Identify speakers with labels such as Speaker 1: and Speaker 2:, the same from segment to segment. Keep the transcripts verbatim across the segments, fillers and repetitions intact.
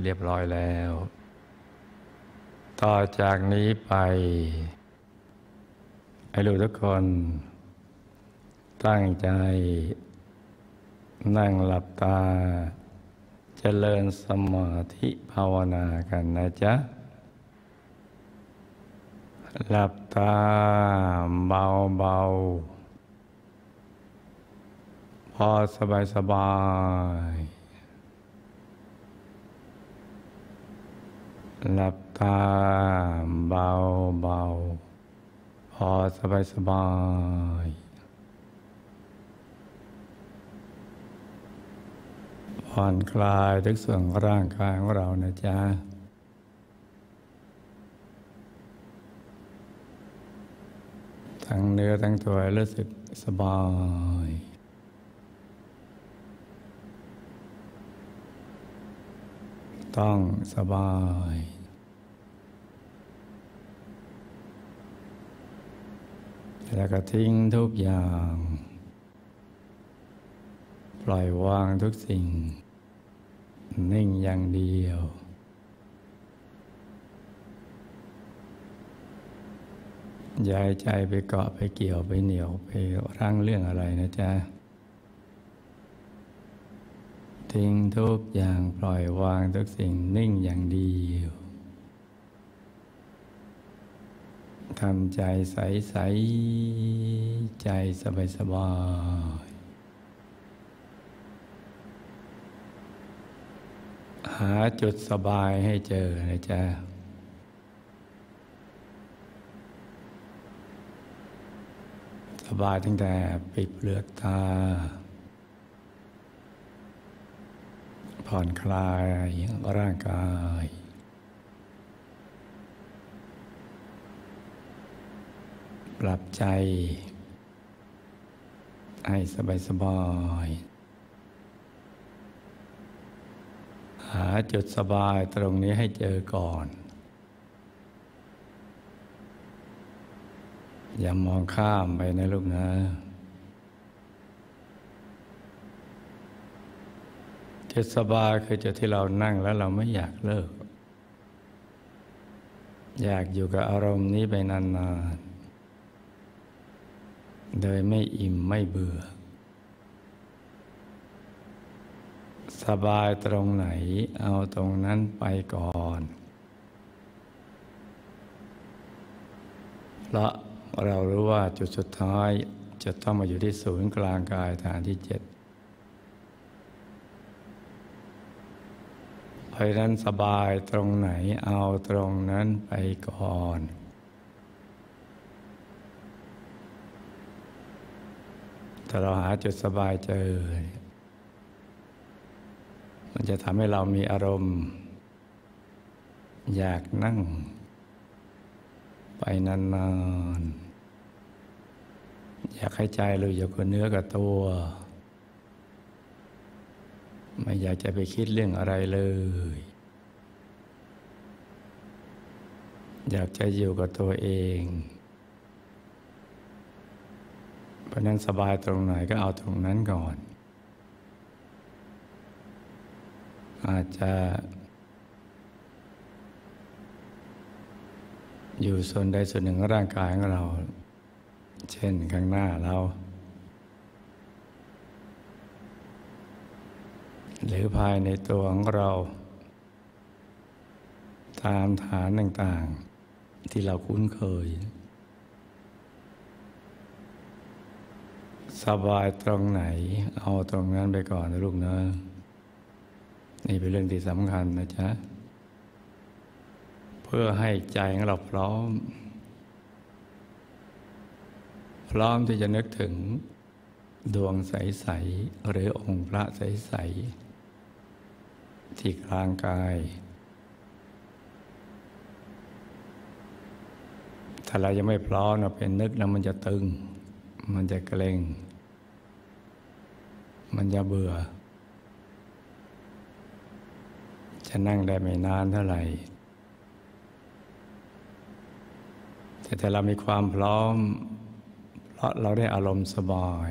Speaker 1: รียบร้อยแล้วต่อจากนี้ไปให้ลูกทุกคนตั้งใจนั่งหลับตาเจริญสมาธิภาวนากันนะจ๊ะหลับตาเบาๆพอสบายๆหลับตาเบาๆพอสบายๆผ่อนคลายทุกส่วนของร่างกายของเรานะจ๊ะทั้งเนื้อทั้งตัวรู้สึกสบายต้องสบายแล้วก็ทิ้งทุกอย่างปล่อยวางทุกสิ่งนิ่งอย่างเดียวอย่าให้ใจไปเกาะไปเกี่ยวไปเหนี่ยวไปรั้งเรื่องอะไรนะจ๊ะทิ้งทุกอย่างปล่อยวางทุกสิ่งนิ่งอย่างเดียวทำใจใสๆใจสบายๆหาจุดสบายให้เจอนะจ๊ะสบายตั้งแต่ปิดเปลือกตาผ่อนคลายร่างกายปรับใจให้สบายสบายหาจุดสบายตรงนี้ให้เจอก่อนอย่ามองข้ามไปนะลูกนะจุดสบายคือจุดที่เรานั่งแล้วเราไม่อยากเลิกอยากอยู่กับอารมณ์นี้ไปนานๆโดยไม่อิ่มไม่เบื่อสบายตรงไหนเอาตรงนั้นไปก่อนเพราะเรารู้ว่าจุดสุดท้ายจะต้องมาอยู่ที่ศูนย์กลางกายฐานที่เจ็ดเพราะฉะนั้นสบายตรงไหนเอาตรงนั้นไปก่อนถ้าเราหาจุดสบายเจอมันจะทำให้เรามีอารมณ์อยากนั่งไปนานๆอยากให้ใจเราอยู่กับเนื้อกับตัวไม่อยากจะไปคิดเรื่องอะไรเลยอยากจะอยู่กับตัวเองเพราะนั้นสบายตรงไหนก็เอาตรงนั้นก่อนอาจจะอยู่ส่วนใดส่วนหนึ่งของร่างกายของเราเช่นข้างหน้าเราหรือภายในตัวของเราตามฐานต่างๆที่เราคุ้นเคยสบายตรงไหนเอาตรงนั้นไปก่อนนะลูกนะนี่เป็นเรื่องที่สำคัญนะจ๊ะเพื่อให้ใจของเราพร้อมพร้อมที่จะนึกถึงดวงใสๆหรือองค์พระใสๆที่กลางกายถ้าเรายังไม่พร้อมเราเป็นนึกแล้วมันจะตึงมันจะเกร็งมันจะเบื่อจะนั่งได้ไม่นานเท่าไหร่แต่ถ้าเรามีความพร้อมเพราะเราได้อารมณ์สบาย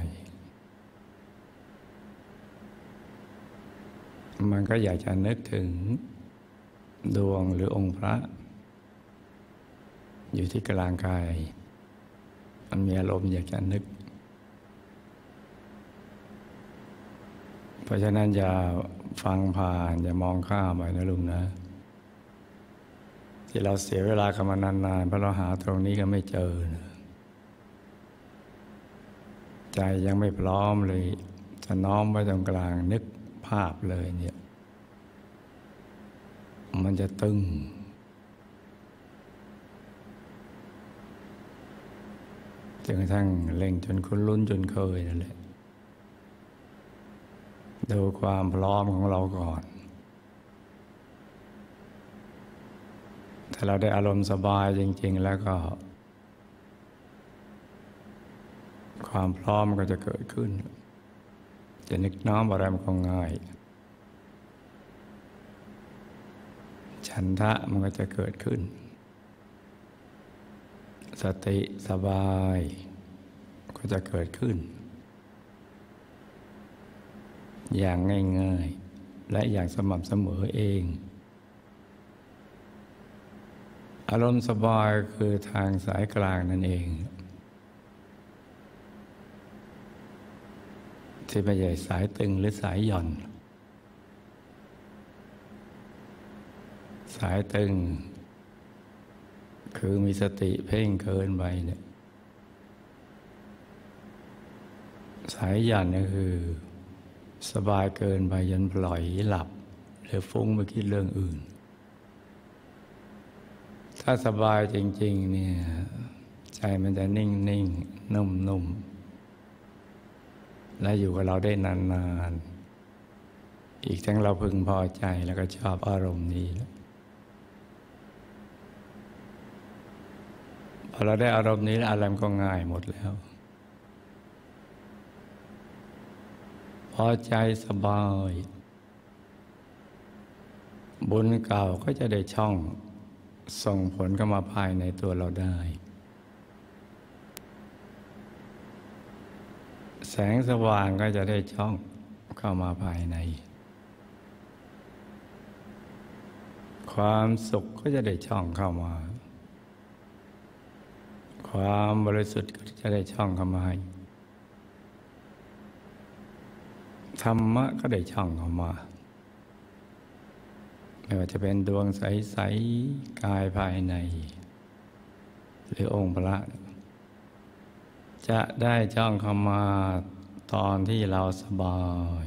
Speaker 1: มันก็อยากจะนึกถึงดวงหรือองค์พระอยู่ที่กลางกายมันมีอารมณ์อยากจะนึกเพราะฉะนั้นอย่าฟังผ่านอย่ามองข้ามไปนะลุงนะที่เราเสียเวลากันมานานๆเพราะเราหาตรงนี้ก็ไม่เจอนะใจยังไม่พร้อมเลยจะน้อมไว้ตรงกลางนึกภาพเลยเนี่ยมันจะตึงจนกระทั่งเล่งจนคุ้นลุ้นจนเคยนั่นแหละดูความพร้อมของเราก่อนถ้าเราได้อารมณ์สบายจริงๆแล้วก็ความพร้อมก็จะเกิดขึ้นจะนึกน้อมอะไรมันก็ง่ายฉันทะมันก็จะเกิดขึ้นสติสบายก็จะเกิดขึ้นอย่างง่ายๆและอย่างสม่ำเสมอเองอารมณ์สบายคือทางสายกลางนั่นเองที่ไม่ใช่สายตึงหรือสายหย่อนสายตึงคือมีสติเพ่งเกินไปเนี่ยสายหย่อนก็คือสบายเกินไปจนปล่อยหลับหรือฟุ้งไปคิดเรื่องอื่นถ้าสบายจริงๆเนี่ยใจมันจะนิ่งนิ่งนุ่มนุ่มและอยู่กับเราได้นานๆอีกทั้งเราพึงพอใจแล้วก็ชอบอารมณ์นี้พอเราได้อารมณ์นี้แล้วอะไรมันก็ง่ายหมดแล้วพอใจสบายบุญเก่าก็จะได้ช่องส่งผลเข้ามาภายในตัวเราได้แสงสว่างก็จะได้ช่องเข้ามาภายในความสุขก็จะได้ช่องเข้ามาความบริสุทธิ์ก็จะได้ช่องเข้ามาธรรมะก็ได้ช่องเข้ามาไม่ว่าจะเป็นดวงใสๆกายภายในหรือองค์พระจะได้ช่องเข้ามาตอนที่เราสบาย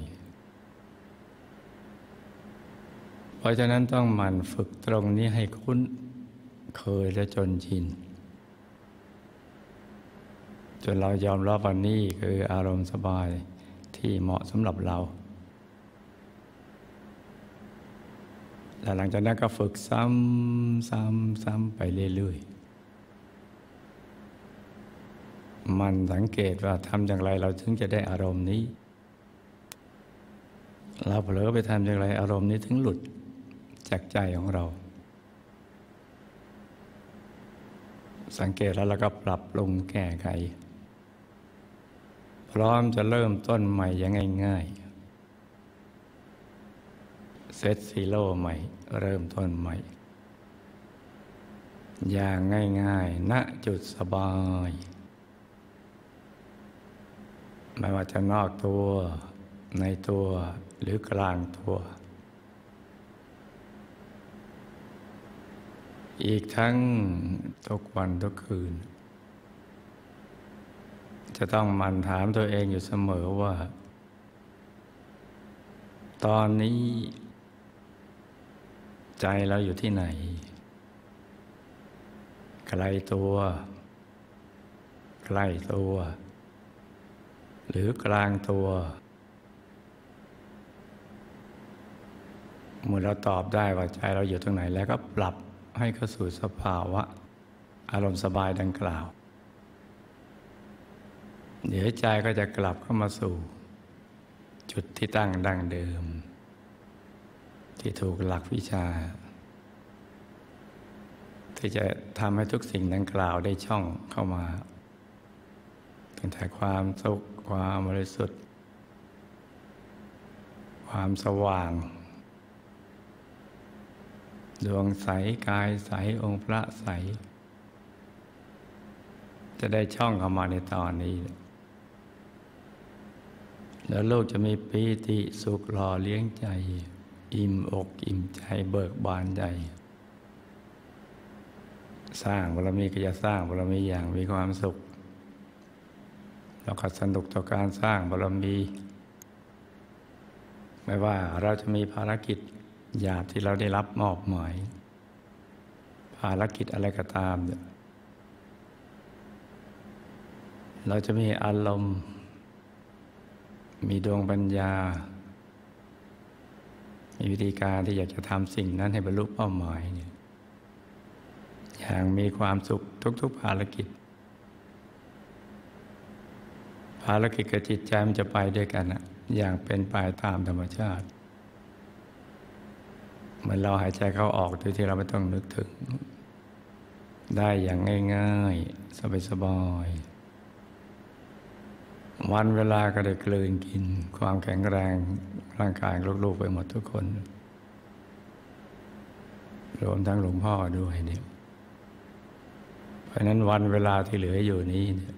Speaker 1: เพราะฉะนั้นต้องหมั่นฝึกตรงนี้ให้คุ้นเคยและจนชินจนเรายอมรับว่านี่คืออารมณ์สบายที่เหมาะสำหรับเราและหลังจากนั้นก็ฝึกซ้ำซ้ำซ้ำไปเรื่อยๆมันสังเกตว่าทำอย่างไรเราถึงจะได้อารมณ์นี้เราเผลอไปทำอย่างไรอารมณ์นี้ถึงหลุดจากใจของเราสังเกตแล้วเราก็ปรับปรุงแก้ไขพร้อมจะเริ่มต้นใหม่อย่างง่ายๆเซตซีโร่ใหม่เริ่มต้นใหม่อย่างง่ายๆณจุดสบายไม่ว่าจะนอกตัวในตัวหรือกลางตัวอีกทั้งทุกวันทุกคืนจะต้องหมั่นถามตัวเองอยู่เสมอว่าตอนนี้ใจเราอยู่ที่ไหนไกลตัวใกล้ตัวหรือกลางตัวเมื่อเราตอบได้ว่าใจเราอยู่ตรงไหนแล้วก็ปรับให้เข้าสู่สภาวะอารมณ์สบายดังกล่าวเดี๋ยวใจก็จะกลับเข้ามาสู่จุดที่ตั้งดั้งเดิมที่ถูกหลักวิชาที่จะทำให้ทุกสิ่งดังกล่าวได้ช่องเข้ามาตั้งแต่ความสุขความบริสุทธิ์ความสว่างดวงใสกายใสองค์พระใสจะได้ช่องเข้ามาในตอนนี้แล้วลูกจะมีปีติสุขหล่อเลี้ยงใจอิ่มอกอิ่มใจเบิกบานใจสร้างบารมีก็จะสร้างบารมีอย่างมีความสุขแล้วก็สนุกต่อการสร้างบารมีไม่ว่าเราจะมีภารกิจหยาบที่เราได้รับมอบหมายภารกิจอะไรก็ตามเนี่ยเราจะมีอารมณ์มีดวงปัญญามีวิธีการที่อยากจะทำสิ่งนั้นให้บรรลุเป้าหมายเนี่ยอย่างมีความสุขทุกๆภารกิจภารกิจกับจิตใจมันจะไปด้วยกันนะอย่างเป็นไปตามธรรมชาติเหมือนเราหายใจเข้าออกโดยที่เราไม่ต้องนึกถึงได้อย่างง่ายๆสบายๆวันเวลาก็ได้กลืนกินความแข็งแรงร่างกายลูกๆไปหมดทุกคนรวมทั้งหลวงพ่อด้วยเนี่ยเพราะนั้นวันเวลาที่เหลืออยู่นี้เนี่ย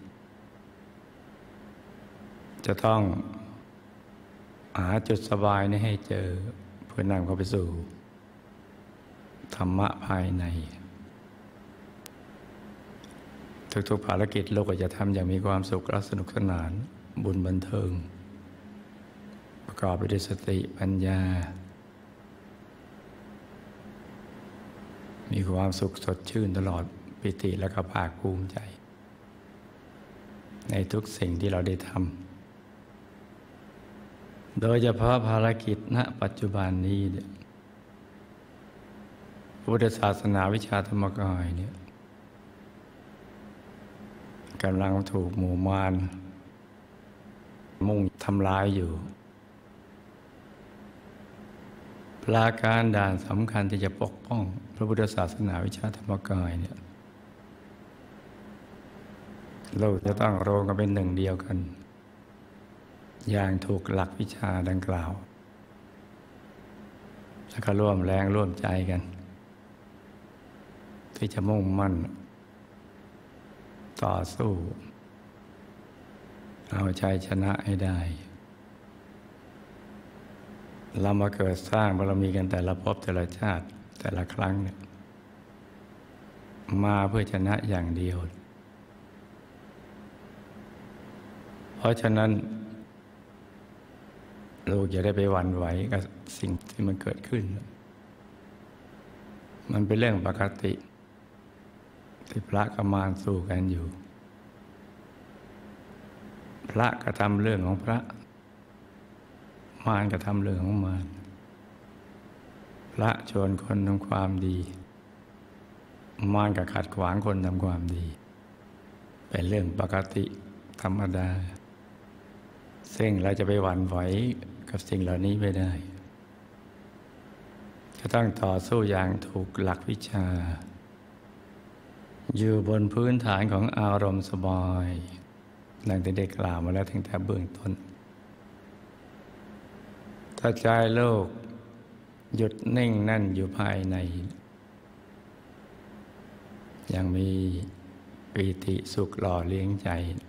Speaker 1: จะต้องหาจุดสบายนี้ให้เจอเพื่อนำเข้าไปสู่ธรรมะภายในทุกๆภารกิจโลกก็จะทำอย่างมีความสุขและสนุกสนานบุญบันเทิงประกอบไปด้วยสติปัญญามีความสุขสดชื่นตลอดปิติและก็ภาคภูมิใจในทุกสิ่งที่เราได้ทำโดยเฉพาะภารกิจณปัจจุบันนี้เนี่ยพุทธศาสนาวิชาธรรมกายเนี่ยกำลังถูกหมู่มารมุ่งทำลายอยู่ปราการด่านสำคัญที่จะปกป้องพระพุทธศาสนาวิชาธรรมกายเนี่ยเราจะต้องรวมกันเป็นหนึ่งเดียวกันอย่างถูกหลักวิชาดังกล่าวแล้วก็ร่วมแรงร่วมใจกันที่จะมุ่งมั่นต่อสู้เอาชัยชนะให้ได้เรามาเกิดสร้างบารมีกันแต่ละภพแต่ละชาติแต่ละครั้งเนี่ยมาเพื่อชนะอย่างเดียวเพราะฉะนั้นลูกอย่าได้ไปหวั่นไหวกับสิ่งที่มันเกิดขึ้นมันเป็นเรื่องปกติที่พระกับมารสู้กันอยู่พระก็ทำเรื่องของพระมารก็ทำเรื่องของมารพระชวนคนทำความดีมารก็ขัดขวางคนทำความดีเป็นเรื่องปกติธรรมดาซึ่งเราจะไปหวั่นไหวกับสิ่งเหล่านี้ไม่ได้จะต้องต่อสู้อย่างถูกหลักวิชาอยู่บนพื้นฐานของอารมณ์สบายดังที่ได้กล่าวมาแล้วตั้งแต่เบื้องต้นถ้าใจโลกหยุดนิ่งนั่นอยู่ภายในยังมีปีติสุขหล่อเลี้ยงใจ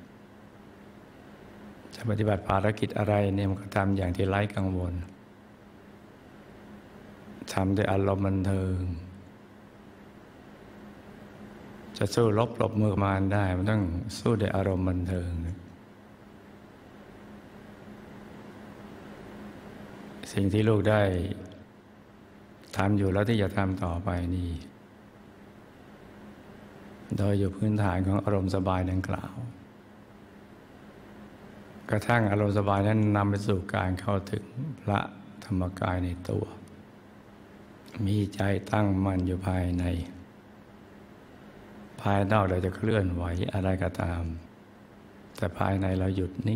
Speaker 1: จะปฏิบัติภารกิจอะไรเนี่ยมันก็ทำอย่างที่ไร้กังวลทำด้วยอารมณ์บันเทิงจะสู้รบปรบมือมารได้มันต้องสู้ด้วยอารมณ์บันเทิงสิ่งที่ลูกได้ทำอยู่แล้วที่จะทำต่อไปนี่โดยอยู่พื้นฐานของอารมณ์สบายดังกล่าวกระทั่งอารมณ์สบายนั้นนำไปสู่การเข้าถึงพระธรรมกายในตัวมีใจตั้งมั่นอยู่ภายในภายนอกเราจะเคลื่อนไหวอะไรก็ตามแต่ภายในเราหยุดนิ่ง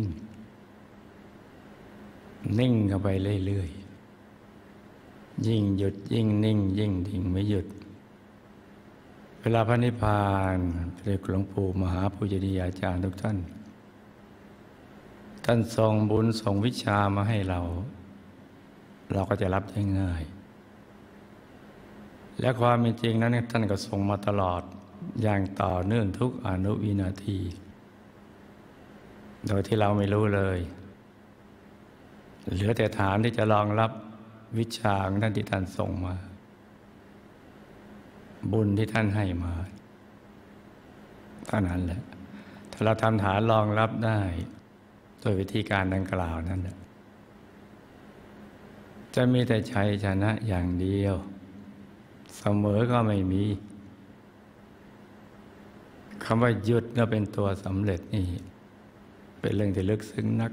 Speaker 1: นิ่งเข้าไปเรื่อยๆยิ่งหยุดยิ่งนิ่งยิ่งดิ่งไม่หยุดเวลาพระนิพพานพระเดชหลวงปู่มหาปุญญนียาจารย์ทุกท่านท่านทรงบุญส่งวิชามาให้เราเราก็จะรับได้ง่ายและความเป็นจริงนั้นท่านก็ทรงมาตลอดอย่างต่อเนื่องทุกอนุวินาทีโดยที่เราไม่รู้เลยเหลือแต่ฐานที่จะรองรับวิชาของท่านที่ท่านส่งมาบุญที่ท่านให้มาเท่านั้นแหละถ้าเราทำฐานรองรับได้โดยวิธีการดังกล่าวนั้นจะมีแต่ชัยชนะอย่างเดียวเสมอก็ไม่มีคำว่าหยุดน่ะเป็นตัวสำเร็จนี่เป็นเรื่องที่ลึกซึ้งนัก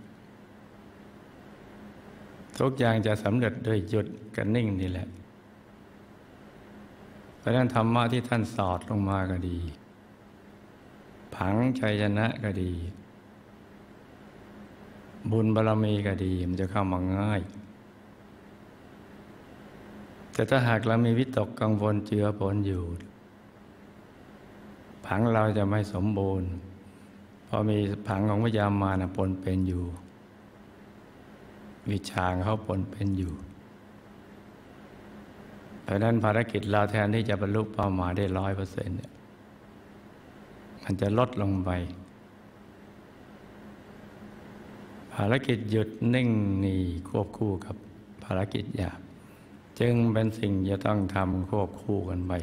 Speaker 1: ทุกอย่างจะสำเร็จด้วยหยุดกับนิ่งนี่แหละเพราะนั้นธรรมะที่ท่านสอดลงมาก็ดีผังชัยชนะก็ดีบุญบารมีก็ดีมันจะเข้ามาง่ายแต่ถ้าหากเรามีวิตกกังวลเจือปนอยู่ผังเราจะไม่สมบูรณ์เพราะมีผังของพยามารปนเป็นอยู่วิชาเขาปนเป็นอยู่เพราะนั้นภารกิจเราแทนที่จะบรรลุเป้าหมายได้ร้อยเปอร์เซ็นต์มันจะลดลงไปภารกิจหยุดนิ่งนี่ควบคู่กับภารกิจหยาบจึงเป็นสิ่งจะต้องทำควบคู่กันไป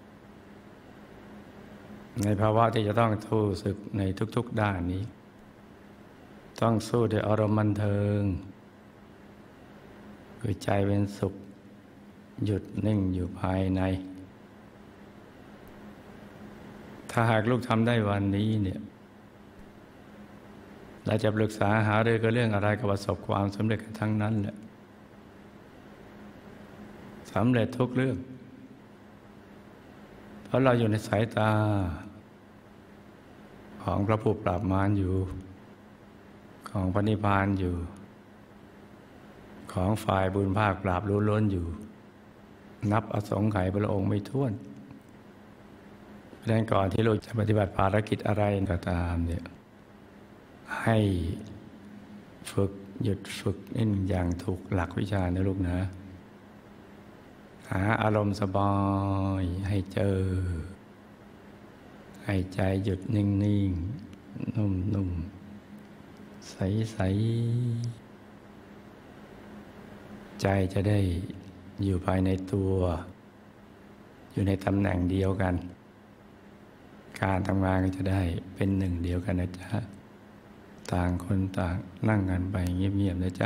Speaker 1: ในภาวะที่จะต้องสู้ศึกในทุกๆด้านนี้ต้องสู้ด้วยอารมณ์บันเทิงคือใจเป็นสุขหยุดนิ่งอยู่ภายในถ้าหากลูกทำได้วันนี้เนี่ยเราจะปรึกษาหารือกันเรื่องอะไรก็ประสบความสำเร็จกันทั้งนั้นแหละสำเร็จทุกเรื่องเพราะเราอยู่ในสายตาของพระผู้ปราบมารอยู่ของพระนิพพานอยู่ของฝ่ายบุญภาคปราบรู้ล้นอยู่นับอสงไขยพระองค์ไม่ถ้วนเพราะฉะนั้นก่อนที่ลูกจะปฏิบัติภารกิจอะไรก็ตามเนี่ยให้ฝึกหยุดฝึกนิ่งอย่างถูกหลักวิชานะลูกนะหาอารมณ์สบายให้เจอให้ใจหยุดนิ่งๆนุ่มๆใสๆใจจะได้อยู่ภายในตัวอยู่ในตำแหน่งเดียวกันการทำงานก็จะได้เป็นหนึ่งเดียวกันนะจ๊ะต่างคนต่างนั่งกันไปเงียบๆนะจ๊ะ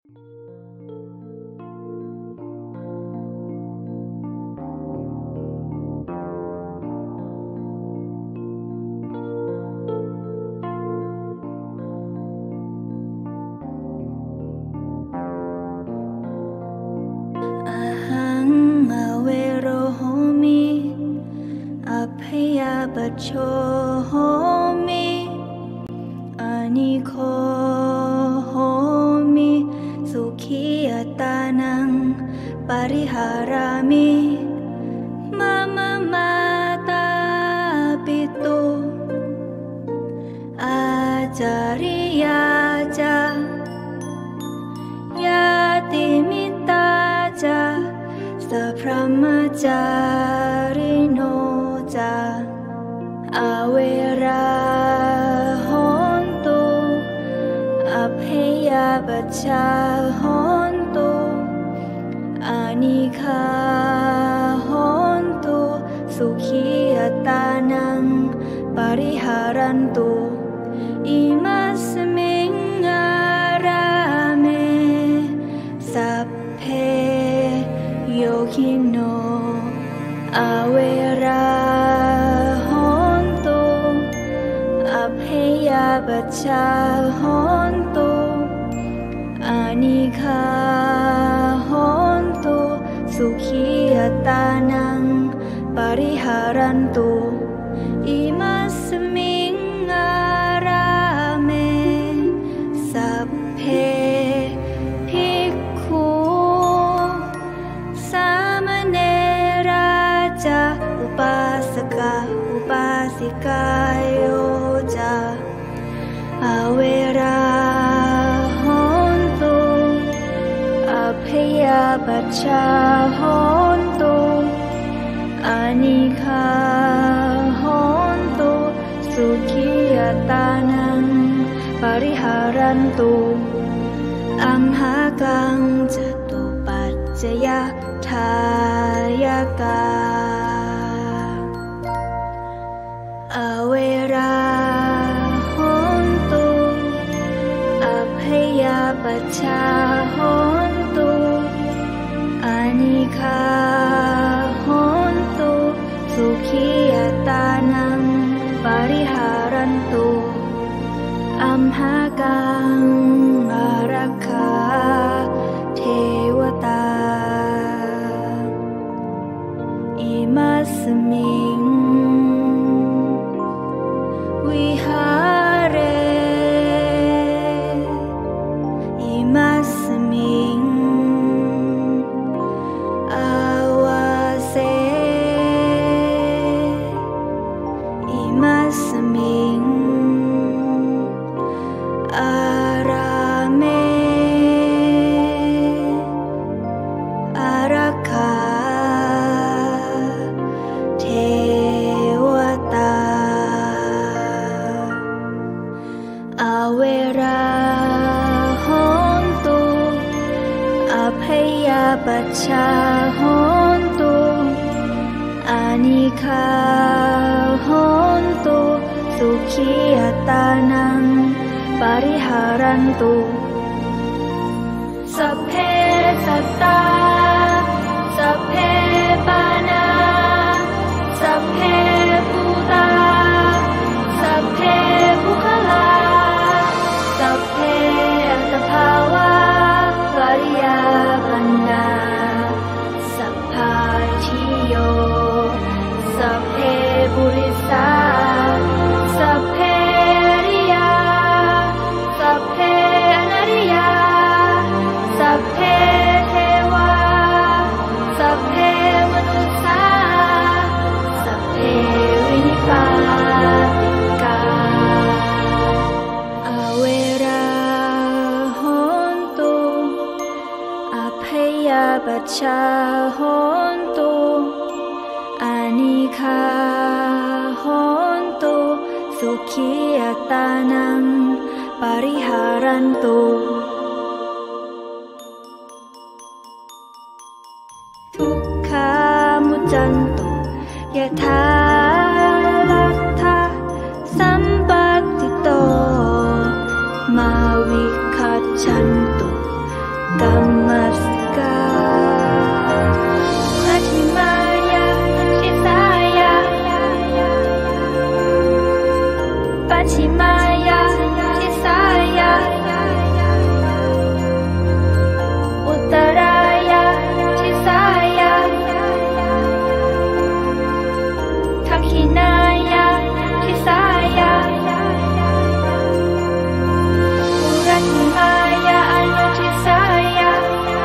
Speaker 2: บัจโชโหมิอานิโคโหมิสุขียตานังปริหารามิมามะมาตาปิตุอาจาริยาจายาติมิตาจาสัพพมจาริโนจาอาเวราโหนตุอภัยยาปัจจาโหนตุอานิคาโหนตุสุขียตานังปริหารันตุอิมัสมิงอาราเมสัพเพโยคิโนอาเวราโหนตุอภัยยาปัจจาโหนตุอานิคาโหนตุสุขียตานังปริหารันตุอิมัสมิงอาราเมสัพเพภิกขุสามเณราจาอุปาสกาอุปาสิกาโยจาอาเวราโหนตุอภัยยาปัจจาโหนตุอานิคาโหนตุสุขียตานังปริหารันตุอัมหากังจตุปัจจยทายกาอาเวราโหนตุอภัยยาปัจจาโหนตุอานิคาโหนตุสุขียตานังปริหารันตุอัมหากังอารักขาเทวตาอิมัสมิงวิหาเรอิมัสมิงอาวาเสอิมัสมิงอาราเมอารักขาเทวตาอาเวราโหนตุอภัยยาปัจจาโหนตุอานิคาโหนตุสุขียตานังปริหารันตุสัพเพสัตตาสัพเพปานาสัพเพภูตาสัพเพภูคลาสัพเพอัตภาวะปริยาปันนาสัพพาทิโยสัพเพปุริสาสัพเพอริยาสัพเพอนาริยาสัพเพเทวาสัพเพมนุสสาสัพเพวินิปาติกาอาเวราโหนตุอภัยยาปัจจาโหนตุอานิคาโหนตุสุขียตานังปริหารันตุทุกขามุจจันตุยะถาลัทธะสัมปัตติโตมาวิคัจฉันตุชิมายาทิสายาอุตรายาทิสายาทักขินายาทิสายาปุรติมายาอนุทิสายา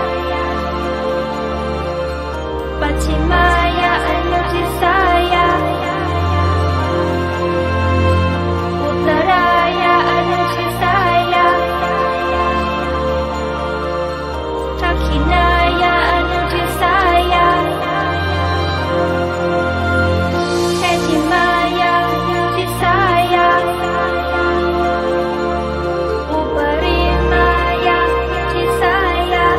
Speaker 2: ปัจฉิมายาอนุทิสายาอุตรายาอนุทิสายาทักขินายาอนุทิสายาเทติมายาทิสายาอุปริมายาทิสายา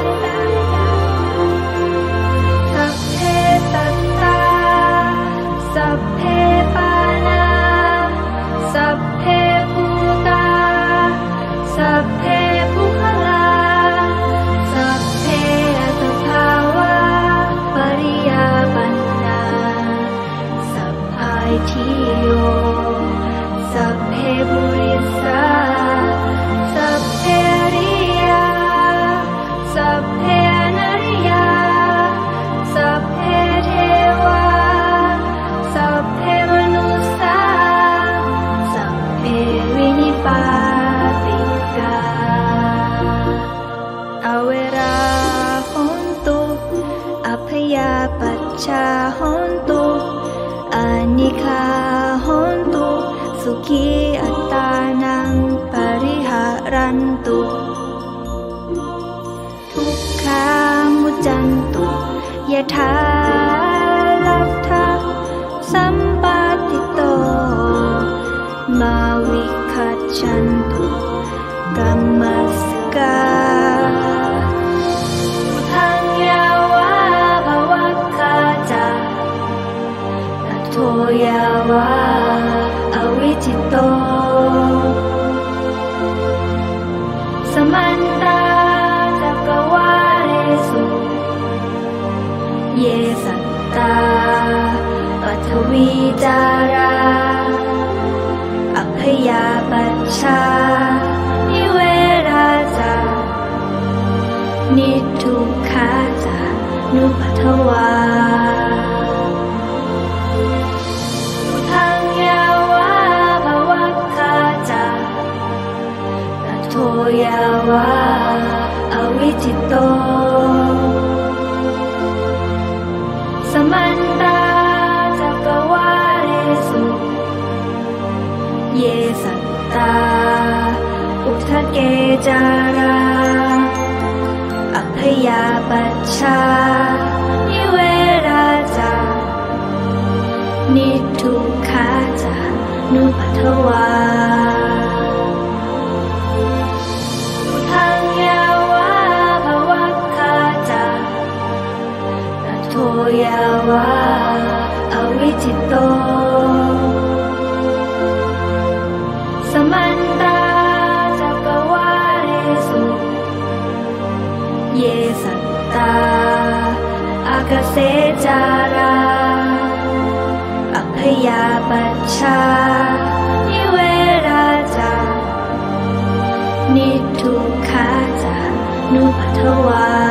Speaker 2: สัพเพตัตตาสัพเพปานาสัพเพภูตาสัพเพภูคลาสัพเพอัตภาวาปริยาปันนาสัพพายทิโยสัพเพบุริสาสัพเพอริยาสัพเพอนาริยาสัพเพเทวาสัพเพมนุสสาสัพเพวินิปาติกาอเวราหนตุอัพยาปัชชาหนตุอานิคาหนตุสุขีอัตตานังปริหารันตุทุกขามุจจันตุยะถาลัทธะสัมปาติโตมาวิคัจฉันตุกัมมัสกาพุทธังยาวาภวัคคาจาตัทโธยาวาอวิจิตโตสมันตาจักวาเรสุเยสัตตาปัทวีจาราอัพยาปัชชานิเวราจานิทุกขาจานุปัทวาพุทธังยาวาภวัคคาจาตัทโธยาวาอวิจิตโตสมันตาจักวาเรสุเยสัตตาอุทธเกจาราอัพยาปัชชานิเวราจานิทุกขาจานุปัทวาพุทธังยาวาภวัคคาจาตัทโธยาวาอวิจิตโตสมันตาจักวาเรสุเยสัตตาอากเสจาราอัพยาปัชชานิเวราจานิทุกขาจานุปัทวา